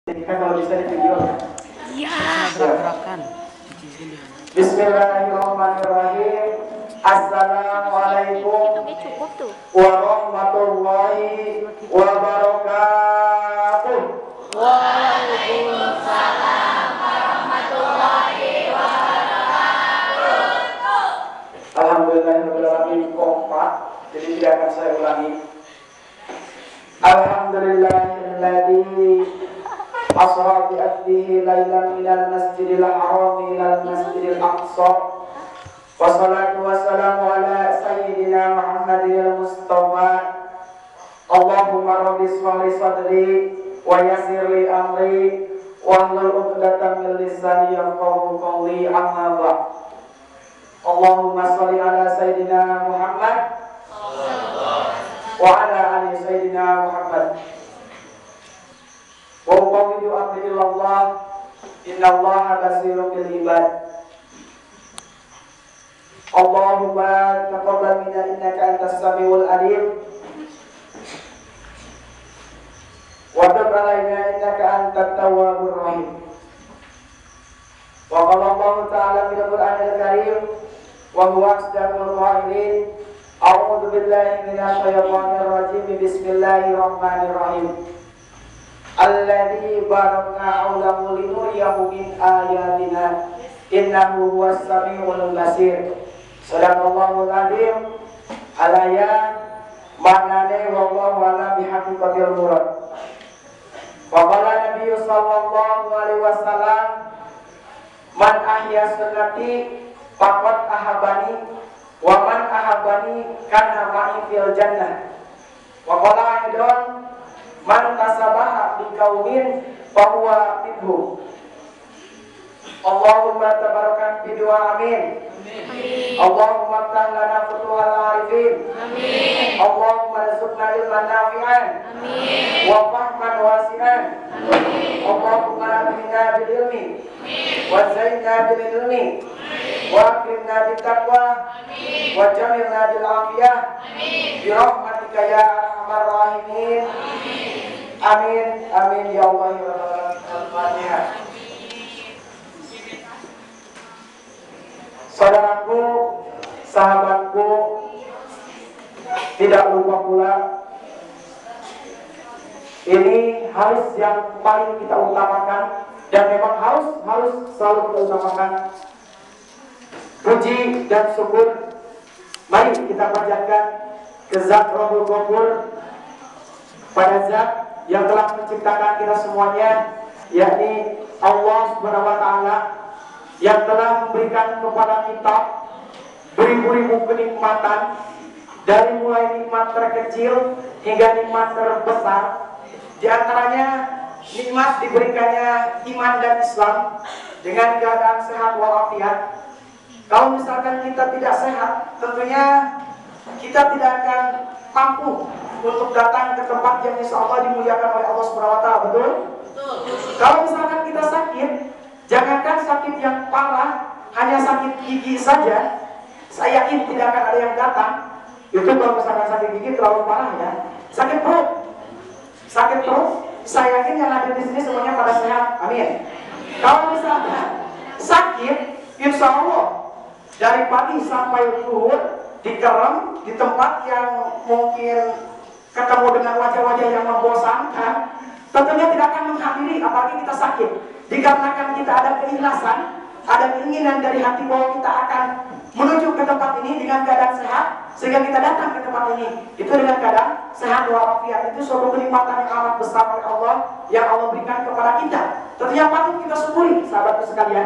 Jika kalau bisa di video ya. Iya. Gerakan. Bismillahirrahmanirrahim. Assalamualaikum warahmatullahi wabarakatuh. Waalaikumsalam warahmatullahi wabarakatuh. Alhamdulillahirrahmanirrahim. Kompak. Jadi tidak akan saya ulangi. Alhamdulillahilladzi asra bi abdihi lailan minal masjidil haram ilal masjidil aqsa. Wassalatu wassalamu ala sayyidina Muhammadil Mustafa. Allahumma rabbi shrah li sadri wa yassir li amri wahlul 'uqdatam min lisani yafqahu qawli, amma ba'd. Allahumma shalli ala sayyidina Muhammad wa ala ali sayyidina Muhammad. Wa uqawwidu amri ilallah, innallaha basirun bil ibad. Allahumma taqabbal minna innaka antas samiul alim wa tub alaina innaka antat tawwabur rahim. Wa qala Allah ta'ala fil Qur'anil Karim wa huwa asdaqul qa'ilin. A'udzu billahi minasy syaithanir rajim. Bismillahirrahmanirrahim. Alladzi barakna 'aulahu linuriyahu min ayatina innahu huwas samiul basir. Sadaqallahul azim. Alaya maknane wallahu a'lam bihaqiqatil murad. Wa qala Nabi sallallahu alaihi wasallam, man ahya sunnati faqad ahabani wa man ahabani kana ma'i fil jannah. Wa qala aidan, man tasabaha bi qaumin fa huwa minhum. Allahumma tabarakan bi du'a, amin. Allahumma ftah lana futuhal arifin, amin. Allahumma rizqna ilman nafi'an, amin, wa fahman wasi'an, amin. Allahumma aghna bil ilmi, wa zayyinna bil ilmi, wa akrimna bit taqwa, amin, wa jamilna bil afiyah, amin, bi rahmatika ya arhamar rahimin, amin. Amin ya Allah ya Rabbal Al-Fatihah. Saudaraku, sahabatku, tidak lupa pula, ini harus yang paling kita utamakan dan memang harus selalu kita utamakan. Puji dan syukur mari kita panjatkan ke Zat Rabbul Ghafur, pada Zat yang telah menciptakan kita semuanya, yakni Allah Subhanahu wa Ta'ala, yang telah memberikan kepada kita beribu-ribu kenikmatan, dari mulai nikmat terkecil hingga nikmat terbesar. Di antaranya nikmat diberikannya iman dan Islam dengan keadaan sehat walafiat. Kalau misalkan kita tidak sehat, tentunya kita tidak akan mampu untuk datang ke tempat yang insya Allah dimuliakan oleh Allah Subhanahu wa Ta'ala. Betul? Kalau misalkan kita sakit, jangankan sakit yang parah, hanya sakit gigi saja, saya yakin tidak akan ada yang datang. Itu kalau misalkan sakit gigi terlalu parah ya. Sakit perut, saya yakin yang ada di sini semuanya pada sehat. Amin. Kalau misalkan sakit, insya Allah dari pagi sampai zuhur dikerem di tempat yang mungkin ketemu dengan wajah-wajah yang membosankan, tentunya tidak akan menghadiri apalagi kita sakit. Dikarenakan kita ada keikhlasan, ada keinginan dari hati bahwa kita akan menuju ke tempat ini dengan keadaan sehat, sehingga kita datang ke tempat ini itu dengan keadaan sehat walafiat. Itu suatu kenikmatan yang amat besar oleh Allah yang Allah berikan kepada kita. Tentunya patut kita syukuri, sahabatku sekalian.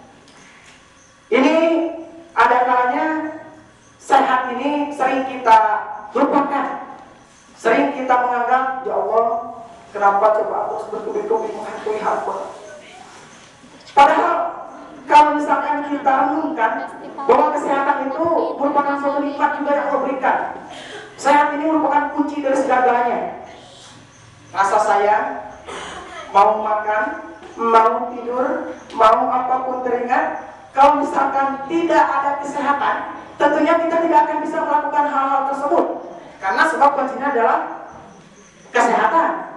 Ini ada kalanya sehat ini sering kita lupakan, sering kita menganggap, ya Allah, kenapa coba aku bertubi-tubi menghantui hamba. Padahal kalau misalkan kita renungkan bahwa kesehatan itu merupakan suatu nikmat juga yang Allah berikan. Sehat ini merupakan kunci dari segalanya. Rasa sayang, mau makan, mau tidur, mau apapun teringat. Kalau misalkan tidak ada kesehatan, tentunya kita tidak akan bisa melakukan hal-hal tersebut. Karena sebab kuncinya adalah kesehatan.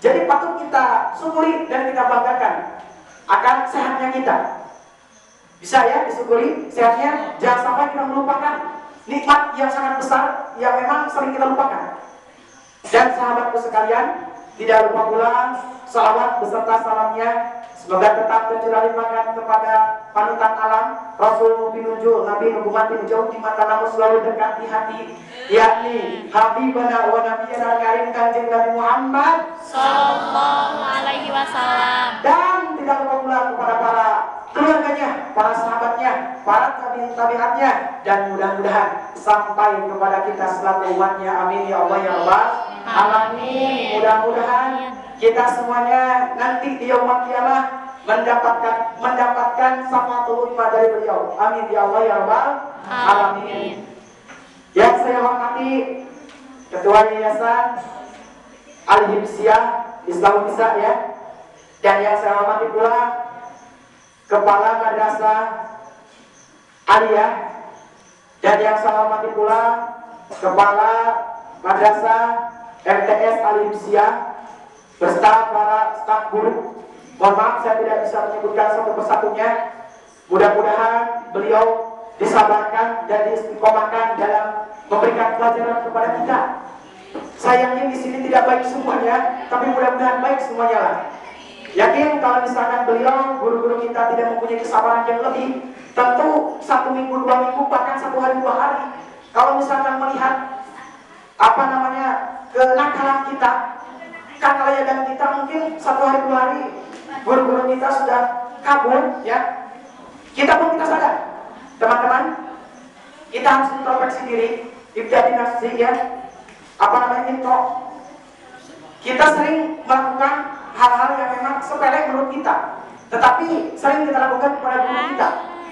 Jadi patut kita syukuri dan kita banggakan akan sehatnya kita. Bisa ya disyukuri sehatnya, jangan sampai kita melupakan nikmat yang sangat besar yang memang sering kita lupakan. Dan sahabatku sekalian, tidak lupa pula salawat beserta salamnya semoga tetap tercurah limpahkan kepada panutan alam Rasul Pinunjul Nabi Nubumatin jauh di mata namun selalu dekat di hati, yakni Habibana wa Nabiyana Karim Kanjeng Nabi Muhammad Sallallahu alaihi wasallam. Dan tidak lupa pula kepada para keluarganya, para sahabatnya, para tabi'atnya, dan mudah-mudahan sampai kepada kita selaku umatnya. Amin ya Allah ya Rabbal alamin. Mudah-mudahan kita semuanya nanti di yaumul qiyamah mendapatkan syafaatul ummah dari beliau. Amin ya Allah ya Rabbal alamin. Yang saya hormati Ketua Yayasan Al-Hibsiyah Islam Bisa ya. Dan yang saya hormati pula Kepala Madrasah Aliyah, dan yang saya hormati pula Kepala Madrasah MTS Al-Hibsiyah beserta para staf guru. Mohon maaf saya tidak bisa menyebutkan satu persatunya. Mudah-mudahan beliau disabarkan dan diistiqomahkan dalam memberikan pelajaran kepada kita. Saya yakin di sini tidak baik semuanya, tapi mudah-mudahan baik semuanya lah. Yakin kalau misalkan beliau, guru-guru kita tidak mempunyai kesabaran yang lebih, tentu 1 minggu, 2 minggu, bahkan 1 hari, 2 hari. Kalau misalkan melihat kenakalan kita, kekayaan kita, mungkin 1 hari, 2 hari guru-guru kita sudah kabur ya. Kita pun kita sadar, teman-teman, kita harus introspeksi diri, ibtida'i nafsi ya. Intro. Kita sering melakukan hal-hal yang memang sepele menurut kita, tetapi sering kita lakukan kepada guru kita.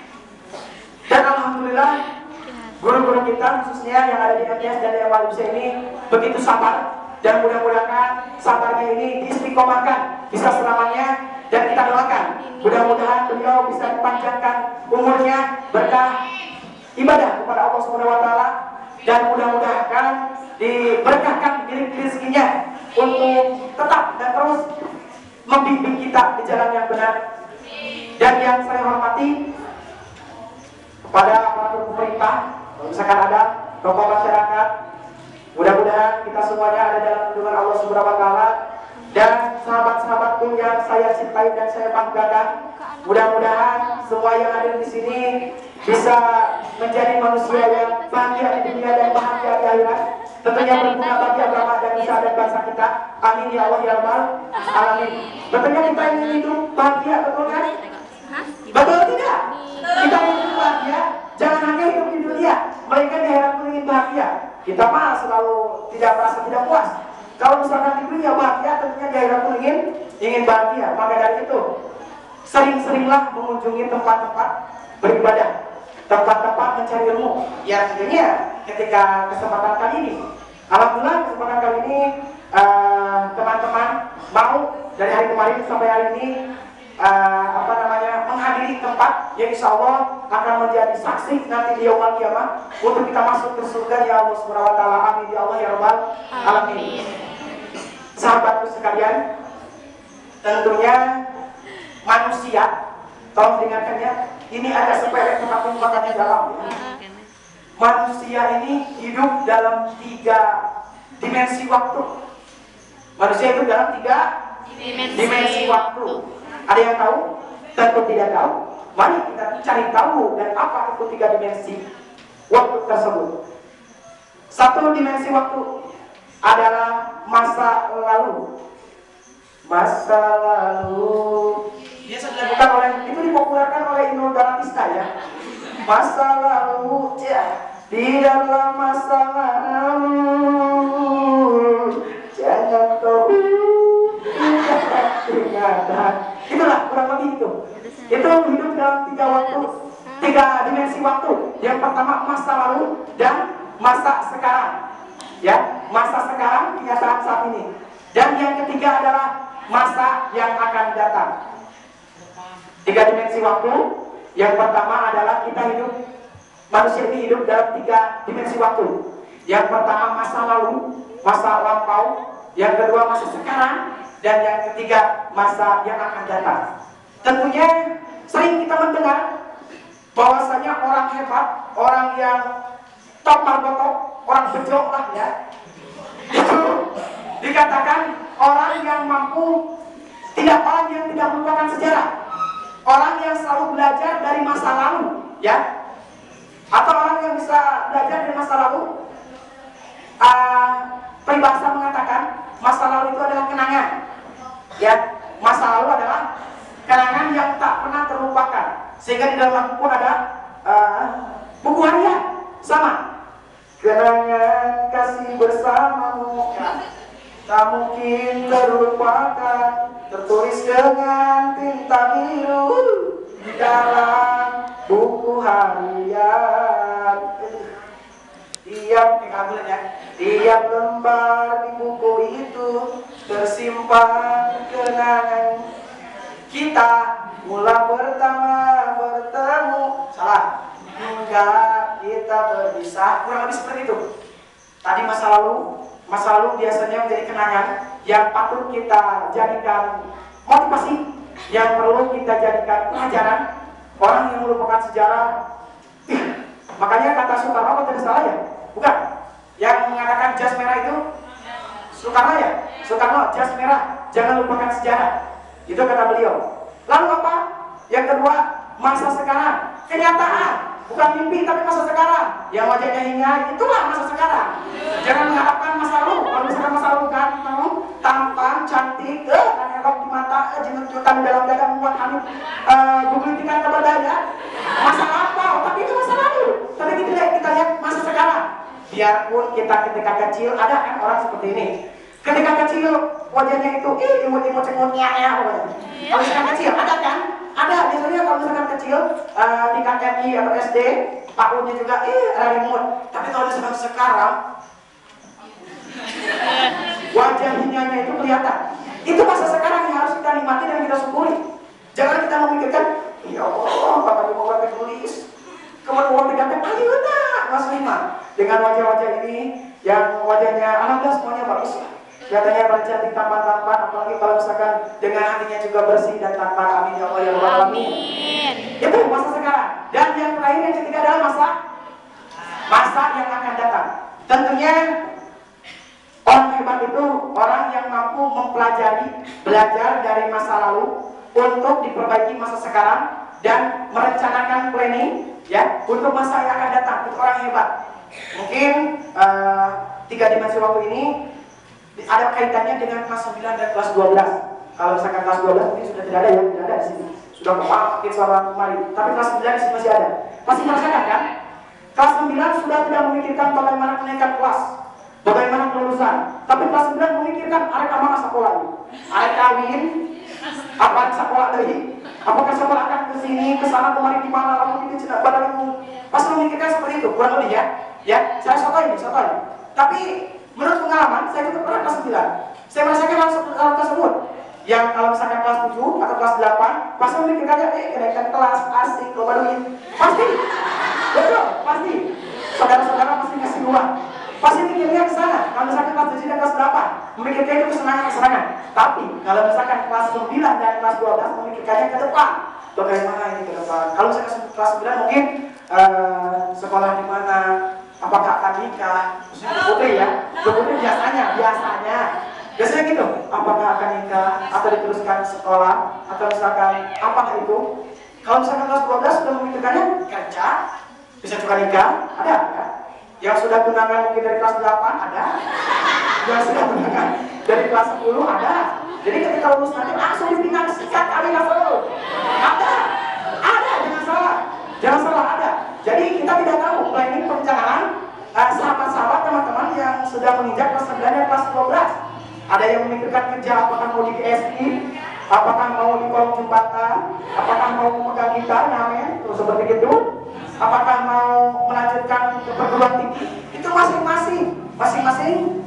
Dan alhamdulillah guru-guru kita khususnya yang ada di MTS dan yang Al-Hibsiyah ini begitu sabar, dan mudah-mudahan sabarnya ini diistiqomahkan bisa selamanya. Dan kita doakan mudah-mudahan beliau bisa dipanjangkan umurnya berkah ibadah kepada Allah Subhanahu wa taala, dan mudah-mudahan diberkahkan rezekinya untuk tetap dan terus membimbing kita di jalan yang benar. Dan yang saya hormati kepada para pemerintah, misalkan ada tokoh masyarakat, mudah-mudahan kita semuanya ada dalam lindungan Allah Subhanahu wa taala. Dan sahabat-sahabatku yang saya cintai dan saya banggakan, mudah-mudahan semua yang ada di sini bisa menjadi manusia yang bahagia di dunia dan bahagia di akhirat. Tentunya berguna bagi agama dan nusa dan bangsa kita. Amin ya Allah ya Rabbal alamin. Tentunya kita ingin hidup bahagia, betul kan? Betul tidak? Kita ingin bahagia, jangan hanya hidup di dunia, melainkan di akhirat pun ingin bahagia. Kita mah selalu tidak merasa tidak puas. Kalau misalkan di dunia bahagia, tentunya di akhirat pun ingin bahagia. Maka dari itu, sering-seringlah mengunjungi tempat-tempat beribadah, tempat-tempat mencari ilmu. Ya tentunya ketika kesempatan kali ini, alhamdulillah kesempatan kali ini teman-teman mau dari hari kemarin sampai hari ini menghadiri tempat yang insya Allah akan menjadi saksi nanti di yaumul qiyamah untuk kita masuk ke surga ya Allah Subhanahu wa taala. Amin ya Allah ya Rabbal alamin. Sahabatku sekalian, tentunya manusia, tolong dengarkan ya, ini ada sepele tetapi maknanya dalam ya. Manusia ini hidup dalam 3 dimensi waktu. Manusia hidup dalam 3 dimensi waktu. Ada yang tahu? Tentu tidak tahu. Mari kita cari tahu dan apa itu 3 dimensi waktu tersebut. 1 dimensi waktu adalah masa lalu. Masa lalu biasa dilakukan oleh, itu dipopulerkan oleh Inul Daratista ya. Masa lalu ya, di dalam masa lalu jangan kau ingatan. Itulah kurang lebih itu. Itu hidup dalam 3 waktu, 3 dimensi waktu. Yang pertama masa lalu dan masa sekarang. Ya, masa sekarang kenyataan saat ini. Dan yang ketiga adalah masa yang akan datang. 3 dimensi waktu. Yang pertama adalah kita hidup, manusia ini hidup dalam 3 dimensi waktu. Yang pertama masa lalu, masa lampau. Yang kedua masa sekarang. dan yang ketiga masa yang akan datang. Tentunya sering kita mendengar bahwasanya orang hebat, orang yang top markotok, orang bejok lah ya, itu dikatakan orang yang mampu, orang yang tidak melupakan sejarah, orang yang selalu belajar dari masa lalu ya, atau orang yang bisa belajar dari masa lalu. Peribahasa mengatakan masa lalu itu adalah kenangan ya, masa lalu adalah kenangan yang tak pernah terlupakan, sehingga di dalam buku ada buku harian sama, kenangan kasih bersamamu tak mungkin terlupakan, tertulis dengan tinta biru di dalam buku harian. Tiap lembar di buku itu tersimpan kenangan kita mula pertama bertemu, salah, hingga kita berpisah, kurang lebih seperti itu. Tadi masa lalu biasanya menjadi kenangan yang patut kita jadikan motivasi, yang perlu kita jadikan pelajaran. Orang yang melupakan sejarah, makanya kata Soekarno tidak salah ya, bukan? Yang mengatakan jas merah itu Soekarno ya, Soekarno, jas merah, jangan lupakan sejarah. Itu kata beliau. Lalu apa? Yang kedua, masa sekarang, kenyataan. Bukan mimpi tapi masa sekarang. Yang wajahnya hingar, itulah masa sekarang. Jangan mengharapkan masa lalu. Kalau misalkan masa lalu ganteng, tampan, cantik, dan elok di mata, jenut-jutan di dalam dada membuat kami bergelitikan ke dada. Masa apa? Tapi itu masa lalu. Tapi kita lihat masa sekarang. Biarpun kita ketika kecil ada kan orang seperti ini. Ketika kecil wajahnya itu imut-imut cengutnya ya. Kalau misalkan kecil ada kan? Ada, biasanya kalau misalkan kecil di KKI atau SD, pakunya juga ada imut. Tapi kalau misalkan sekarang wajah hinyanya itu kelihatan. Itu masa sekarang yang harus kita nikmati dan kita syukuri. Jangan kita memikirkan, ya Allah, Bapak Ibu Bapak tulis kemudian diganteng, ayo nak Mas Lima. Dengan wajah-wajah ini yang wajahnya alhamdulillah semuanya bagus lah. Kelihatannya paling cantik, tampan-tampan, apalagi kalau misalkan dengan hatinya juga bersih dan tampan. Amin ya Allah ya Rabbal alamin. Itu masa sekarang. Dan yang terakhir yang ketiga adalah masa yang akan datang. Tentunya orang hebat itu orang yang mampu mempelajari, belajar dari masa lalu untuk diperbaiki masa sekarang dan merencanakan planning ya untuk masa yang akan datang. Itu orang hebat. Mungkin 3 dimensi waktu ini ada kaitannya dengan kelas 9 dan kelas 12. Kalau misalkan kelas 12 ini sudah tidak ada ya, tidak ada di sini. Sudah kemarin selama kemarin. Tapi kelas 9 di sini masih ada. Pasti merasakan kan? Kelas 9 sudah tidak memikirkan bagaimana kenaikan kelas, bagaimana kelulusan. Tapi kelas 9 memikirkan arek mana sekolah ini. Arek kawin, apa sekolah dari? Apakah sekolah akan ke sini, ke sana, kemari di mana, lalu ini tidak badanmu. Pasti memikirkan seperti itu, kurang lebih ya. Ya, saya sotoy. Tapi menurut pengalaman, saya juga pernah kelas 9. Saya merasakan hal tersebut. Yang kalau misalkan kelas 7 atau kelas 8, pasti memikirkannya, kenaikan kelas, asik, loba duit. Pasti. Betul, pasti. Saudara-saudara pasti ngasih uang. Pasti mikirnya ke sana. Kalau misalkan kelas 7 dan kelas 8, memikirkan itu kesenangan. Tapi, kalau misalkan kelas 9 dan kelas 12, memikirkannya ke depan. Bagaimana ini ke depan? Kalau misalkan kelas 9 mungkin sekolah di mana, apakah akan nikah, putri ya, putri biasanya gitu, apakah akan nikah atau diteruskan sekolah atau misalkan apa itu. Kalau misalkan kelas 12 sudah memikirkannya kerja, bisa juga nikah, ada ya. Yang sudah tunangan mungkin dari kelas 8 ada, yang sudah tunangan dari kelas 10 ada. Jadi ketika lulus nanti langsung dipinang sikat kali langsung ada, jangan salah ada. Jadi kita tidak tahu planning perencanaan sahabat-sahabat teman-teman yang sudah menginjak kelas 9 dan kelas 12. Ada yang memikirkan kerja, apakah mau di GSI, apakah mau di kolong jembatan, apakah mau memegang gitar, ngamen, terus seperti itu, apakah mau melanjutkan ke perguruan tinggi. Itu masing-masing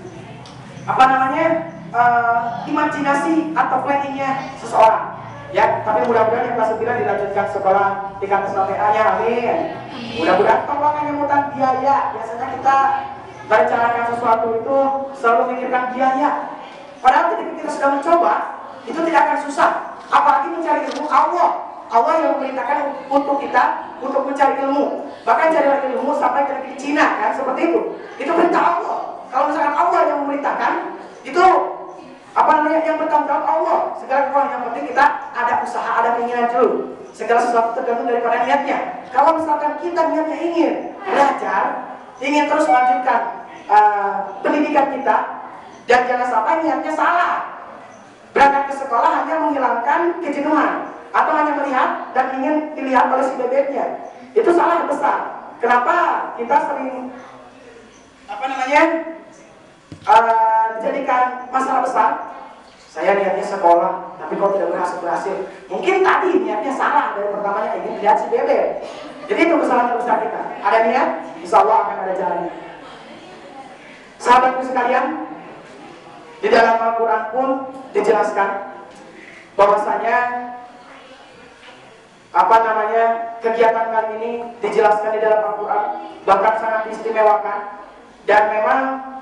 imajinasi atau planningnya seseorang. Ya, tapi mudah-mudahan yang kelas 9 dilanjutkan sekolah tingkat SLTA-nya, amin. Mudah-mudahan tolong yang mutan biaya. Biasanya kita merencanakan sesuatu itu selalu memikirkan biaya. Padahal ketika kita sudah mencoba, itu tidak akan susah. Apalagi mencari ilmu Allah. Allah yang memerintahkan untuk kita untuk mencari ilmu. Bahkan carilah ilmu sampai ke negeri Cina, kan seperti itu. Itu perintah Allah. Kalau misalkan Allah yang memerintahkan, itu yang bertanggung jawab Allah. Segala sesuatu yang penting kita ada usaha, ada keinginan dulu. Segala sesuatu tergantung daripada niatnya. Kalau misalkan kita niatnya ingin belajar, ingin terus melanjutkan pendidikan kita, dan jangan sampai niatnya salah. Berangkat ke sekolah hanya menghilangkan kejenuhan, atau hanya melihat dan ingin dilihat oleh si bebeknya. Itu salah besar. Kenapa kita sering dijadikan masalah besar? Saya niatnya sekolah, tapi kok tidak berhasil. Mungkin tadi niatnya salah dari pertamanya ingin lihat si bebek. Jadi itu kesalahan terbesar kita. Ada niat, insya Allah akan ada jalannya. Sahabatku sekalian, di dalam Al-Quran pun dijelaskan bahwasanya kegiatan kali ini dijelaskan di dalam Al-Quran, bahkan sangat diistimewakan. Dan memang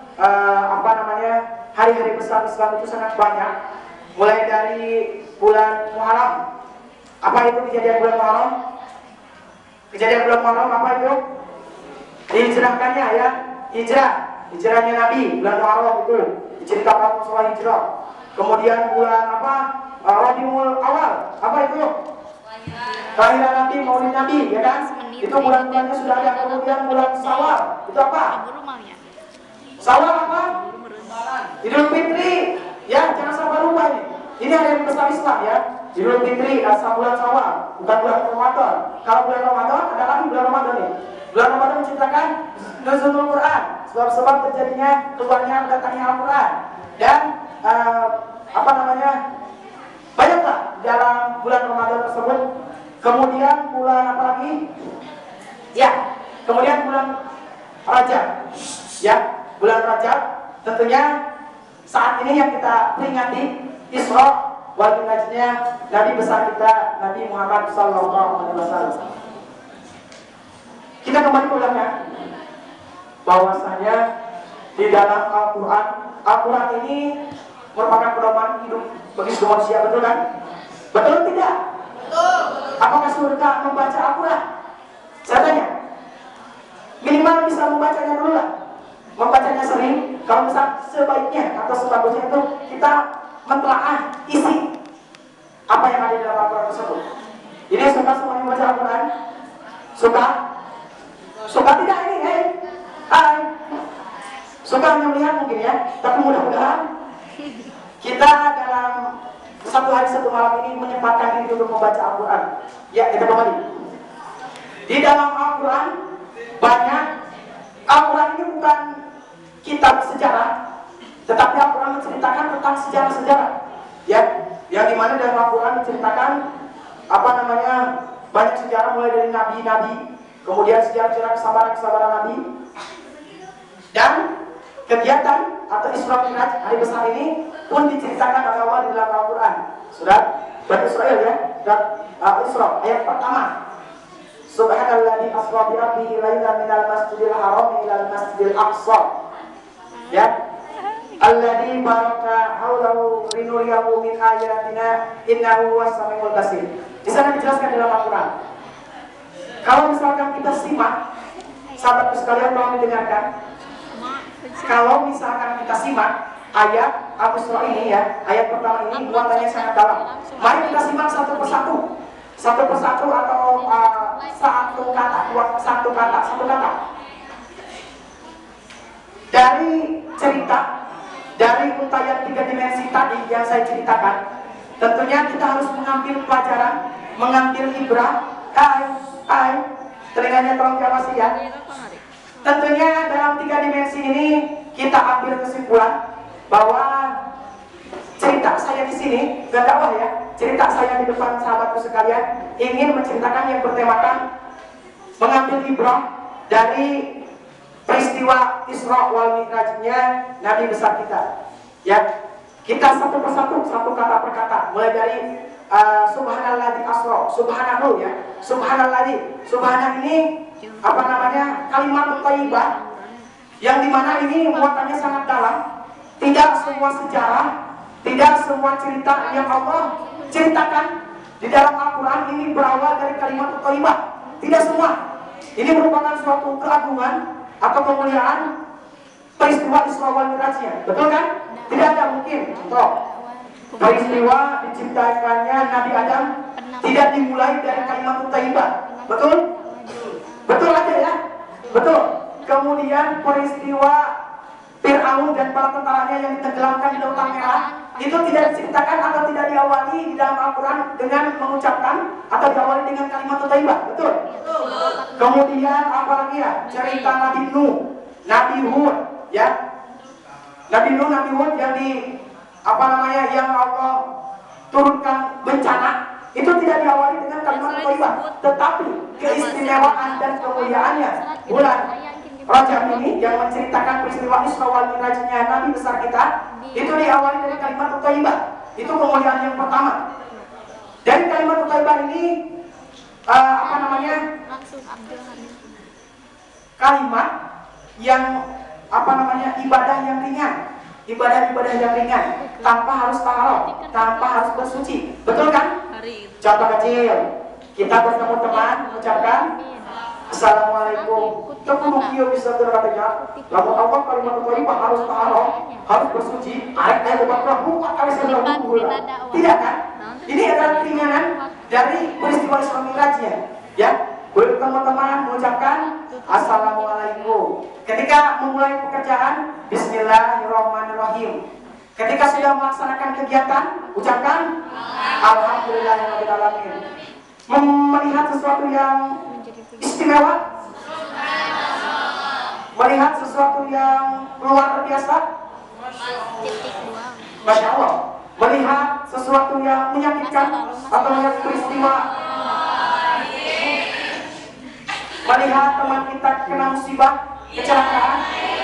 hari-hari besar Islam itu sangat banyak, mulai dari bulan Muharram. Apa itu kejadian bulan Muharram? Kejadian bulan Muharram apa itu? Dihijrahkannya ya, hijrahnya Nabi, bulan Muharram itu diceritakan masalah hijrah. Kemudian bulan Rabiul Awal, apa itu? Kelahiran Nabi, Maulid Nabi, ya kan? Itu bulan-bulannya sudah ada. Kemudian bulan Syawal, itu apa? Syawal apa? Idul Fitri, ya jangan sampai lupa ini. Ini hari besar Islam ya. Idul Fitri asal bulan Syawal, bukan bulan Ramadan. Kalau bulan Ramadan ada lagi bulan Ramadan nih. Bulan Ramadan menceritakan nuzulul Quran, sebab-sebab terjadinya keluarnya datangnya Al-Quran. Dan banyaklah dalam bulan Ramadan tersebut. Kemudian bulan apa lagi? Ya, kemudian bulan Rajab. Ya, bulan Rajab tentunya saat ini yang kita peringati Isra wal Mi'rajnya Nabi besar kita, Nabi Muhammad SAW. Kita kembali ke ulangnya, bahwasanya di dalam Al-Quran ini merupakan pedoman hidup bagi semua manusia, betul kan? Betul tidak? Betul. Apakah surga membaca Al-Quran? Saya tanya. Minimal bisa membacanya dulu lah. Membacanya sering. Kalau misal sebaiknya atau sebagusnya itu kita mentelaah isi apa yang ada di dalam Al-Quran tersebut. Ini suka semuanya membaca Al-Quran? Suka? Suka tidak ini? Hai. Suka hanya melihat mungkin ya. Tapi mudah-mudahan kita dalam satu hari satu malam ini menyempatkan diri untuk membaca Al-Quran. Ya, kita kembali. Di dalam Al-Quran banyak. Al-Quran ini bukan kitab sejarah, tetapi Al-Quran menceritakan tentang sejarah-sejarah. Ya, yang dimana dalam Al-Quran menceritakan banyak sejarah mulai dari nabi-nabi, kemudian sejarah-sejarah kesabaran Nabi, dan kegiatan atau Isra Mi'raj hari besar ini pun diceritakan oleh Allah di dalam Al-Quran. Surat Bani Israil ya, surat Isra ayat pertama. Subhanalladzi asra bi 'abdihi lailan minal masjidil haram ilal masjidil aqsa. Ya. Alladzi baraka haulahu linuriyahu min ayatina innahu was-sami'ul basir. Di sana dijelaskan dalam Al-Quran. Kalau misalkan kita simak, sahabat sekalian tolong didengarkan. Kalau misalkan kita simak ayat Al-Isra ini ya, ayat pertama ini muatannya sangat dalam. Mari kita simak satu persatu atau satu kata. Dari cerita, dari untayan 3 dimensi tadi yang saya ceritakan, tentunya kita harus mengambil pelajaran, mengambil ibrah. Telinganya tolong diawasi ya. Tentunya dalam 3 dimensi ini kita ambil kesimpulan bahwa cerita saya di sini, bukan dakwah ya, cerita saya di depan sahabatku sekalian ingin menceritakan yang bertemakan mengambil ibrah dari peristiwa Isra wal Mi'rajnya Nabi besar kita. Ya, kita satu persatu, satu kata per kata, mulai dari Subhanalladzi asra, subhanahu ya, subhanalladzi. Subhanah ini kalimat thayyibah yang dimana ini muatannya sangat dalam. Tidak semua sejarah Tidak semua cerita yang Allah ceritakan di dalam Al-Quran ini berawal dari kalimat thayyibah. Tidak semua. Ini merupakan suatu keagungan atau kemuliaan peristiwa Isra wal Mi'rajnya. Betul kan? Tidak ada mungkin contoh peristiwa diciptakannya Nabi Adam tidak dimulai dari kalimat thayyibah. Betul? Betul aja ya? Betul. Kemudian peristiwa Fir'aun dan para tentaranya yang ditenggelamkan di Lautan Merah itu tidak diceritakan atau tidak diawali di dalam Al-Quran dengan mengucapkan atau diawali dengan kalimat thayyibah. Betul? Kemudian apalagi ya? Cerita Nabi Nuh, Nabi Hud, ya. Nabi Nuh, Nabi Hud yang yang Allah turunkan bencana itu tidak diawali dengan kalimat thayyibah, tetapi keistimewaan dan kemuliaannya bulan Rajab ini yang menceritakan peristiwa Isra wal Mi'rajnya Nabi besar kita itu diawali dari kalimat thayyibah. Itu kemuliaan yang pertama. Dari kalimat thayyibah ini kalimat yang ibadah yang ringan, ibadah yang ringan tanpa harus taharah, tanpa harus bersuci. Betul kan? Contoh kecil, kita bertemu teman mengucapkan Assalamualaikum. Teknologi bisa terkatanya. Lalu Allah kalimat thayyibah harus taharah, harus bersuci. Ayat buat kali saya berbulan. Tidak kan? Ini adalah keringanan dari peristiwa Isra Mi'rajnya. Ya, boleh teman-teman mengucapkan Assalamualaikum. Ketika memulai pekerjaan, Bismillahirrahmanirrahim. Ketika sudah melaksanakan kegiatan, ucapkan Alhamdulillahirabbil alamin. Melihat sesuatu yang istimewa, melihat sesuatu yang luar biasa, Masya Allah. Melihat sesuatu yang menyakitkan atau melihat peristiwa, melihat teman kita kena musibah, kecelakaan,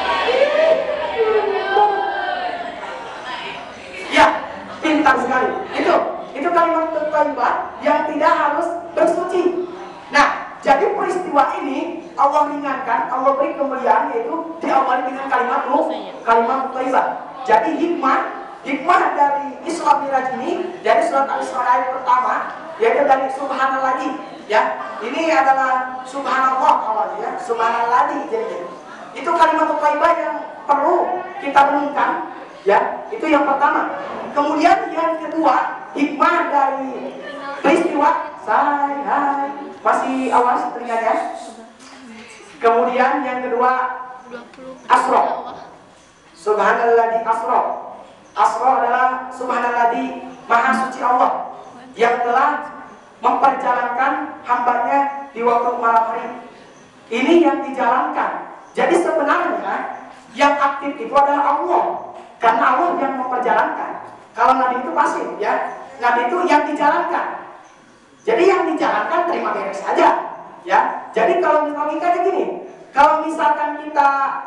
ya, pintar sekali. Itu kalimat thayyibah yang tidak harus bersuci. Nah, jadi peristiwa ini Allah ringankan, Allah beri kemuliaan, yaitu diawali dengan kalimat thayyibah. Jadi hikmah dari Isra Mi'raj ini dari surat Al-Isra ayat pertama, yaitu dari Subhanallah. Ya, ini adalah Subhanallah awalnya, ya, Subhanallah. Jadi itu kalimat thayyibah yang perlu kita renungkan. Ya, itu yang pertama. Kemudian yang kedua, hikmah dari peristiwa masih awas telinganya. Kemudian yang kedua, Asra. Subhanalladzi asra. Asra adalah Subhanalladzi, Maha Suci Allah yang telah memperjalankan hambanya di waktu malam hari. Ini yang dijalankan. Jadi sebenarnya yang aktif itu adalah Allah, karena Allah yang memperjalankan. Kalau Nabi itu pasif, ya. Nabi itu yang dijalankan. Jadi yang dijalankan terima beres saja, ya. Jadi kalau logikanya gini, kalau misalkan kita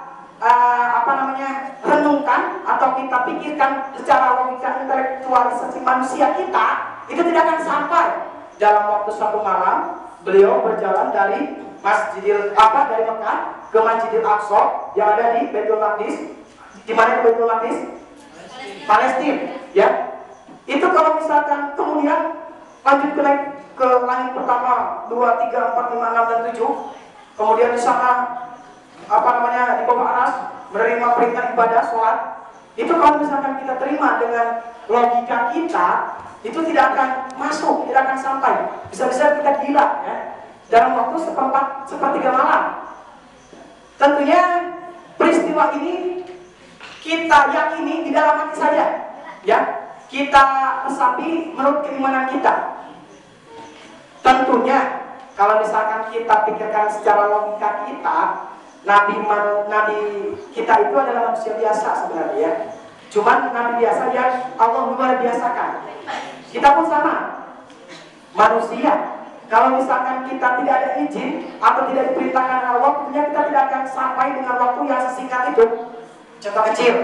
renungkan atau kita pikirkan secara logika intelektualisasi manusia kita, itu tidak akan sampai. Dalam waktu satu malam, beliau berjalan dari dari Mekah ke Masjidil Aqsa yang ada di Baitul Maqdis. Di mana Baitul Maqdis? Palestina, ya. Itu kalau misalkan kemudian lanjut ke langit pertama 2, 3, 4, 5, 6 dan 7. Kemudian di sana di bawah aras menerima perintah ibadah sholat. Itu kalau misalkan kita terima dengan logika kita, itu tidak akan masuk, tidak akan sampai. Bisa-bisa kita gila, ya, dalam waktu sepertiga malam. Tentunya peristiwa ini kita yakini di dalam hati saja, ya. Kita resapi menurut keimanan kita. Tentunya kalau misalkan kita pikirkan secara logika kita, Nabi kita itu adalah manusia biasa sebenarnya, ya. Cuman Nabi biasa yang Allah luar biasakan. Kita pun sama, manusia. Kalau misalkan kita tidak ada izin atau tidak diperintahkan Allah, tentunya kita tidak akan sampai dengan waktu yang sesingkat itu. Contoh kecil,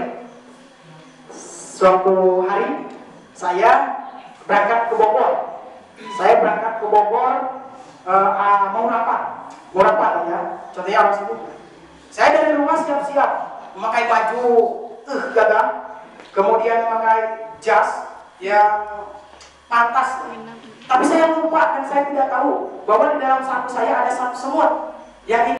suatu hari saya berangkat ke Bogor. Mau rapat, ya. Contohnya orang sibuk. Saya dari rumah siap-siap memakai baju gagah, kemudian memakai jas yang pantas. Tapi saya lupa dan saya tidak tahu bahwa di dalam saku saya ada satu semut yang